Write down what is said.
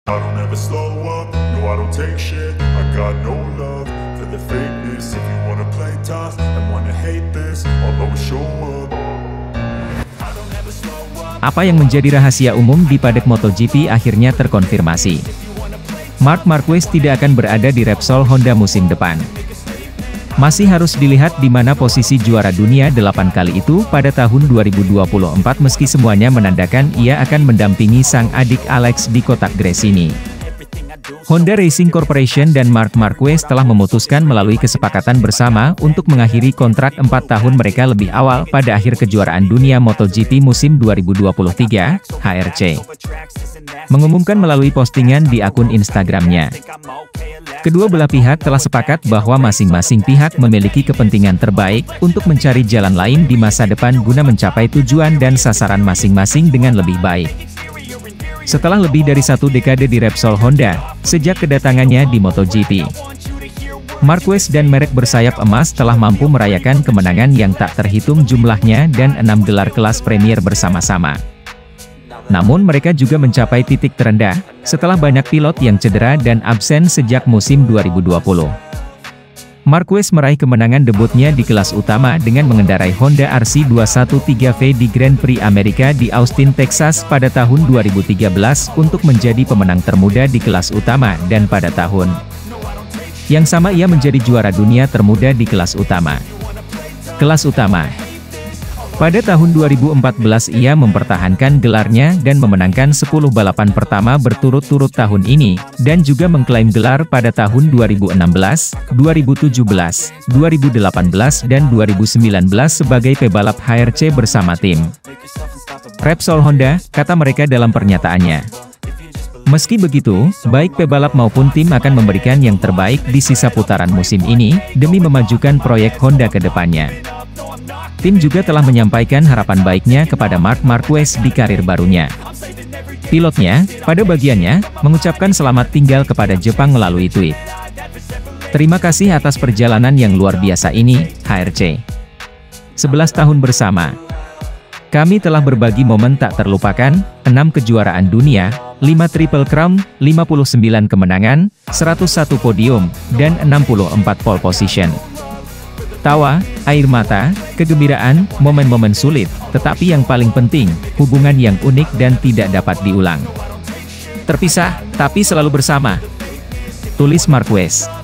I don't ever slow up, no I don't take shit. I got no love for the fakeness. If you wanna play tough and wanna hate this, I'll always show up. Apa yang menjadi rahasia umum di paddock MotoGP akhirnya terkonfirmasi. Marc Marquez tidak akan berada di Repsol Honda musim depan. Masih harus dilihat di mana posisi juara dunia 8 kali itu pada tahun 2024 meski semuanya menandakan ia akan mendampingi sang adik Alex di kotak Gresini. Honda Racing Corporation dan Marc Marquez telah memutuskan melalui kesepakatan bersama untuk mengakhiri kontrak 4 tahun mereka lebih awal pada akhir kejuaraan dunia MotoGP musim 2023, HRC. Mengumumkan melalui postingan di akun Instagramnya. Kedua belah pihak telah sepakat bahwa masing-masing pihak memiliki kepentingan terbaik untuk mencari jalan lain di masa depan guna mencapai tujuan dan sasaran masing-masing dengan lebih baik. Setelah lebih dari 1 dekade di Repsol Honda, sejak kedatangannya di MotoGP, Marquez dan merek bersayap emas telah mampu merayakan kemenangan yang tak terhitung jumlahnya dan 6 gelar kelas Premier bersama-sama. Namun mereka juga mencapai titik terendah, setelah banyak pilot yang cedera dan absen sejak musim 2020. Marquez meraih kemenangan debutnya di kelas utama dengan mengendarai Honda RC213V di Grand Prix Amerika di Austin, Texas pada tahun 2013 untuk menjadi pemenang termuda di kelas utama dan pada tahun yang sama ia menjadi juara dunia termuda di kelas utama. Kelas utama. Pada tahun 2014 ia mempertahankan gelarnya dan memenangkan 10 balapan pertama berturut-turut tahun ini, dan juga mengklaim gelar pada tahun 2016, 2017, 2018 dan 2019 sebagai pebalap HRC bersama tim Repsol Honda, kata mereka dalam pernyataannya. Meski begitu, baik pebalap maupun tim akan memberikan yang terbaik di sisa putaran musim ini, demi memajukan proyek Honda ke depannya. Tim juga telah menyampaikan harapan baiknya kepada Marc Marquez di karir barunya. Pilotnya, pada bagiannya, mengucapkan selamat tinggal kepada Jepang melalui tweet. Terima kasih atas perjalanan yang luar biasa ini, HRC. 11 tahun bersama. Kami telah berbagi momen tak terlupakan, 6 kejuaraan dunia, 5 Triple Crown, 59 kemenangan, 101 podium, dan 64 pole position. Tawa, air mata, kegembiraan, momen-momen sulit, tetapi yang paling penting, hubungan yang unik dan tidak dapat diulang. Terpisah, tapi selalu bersama. Tulis Marquez.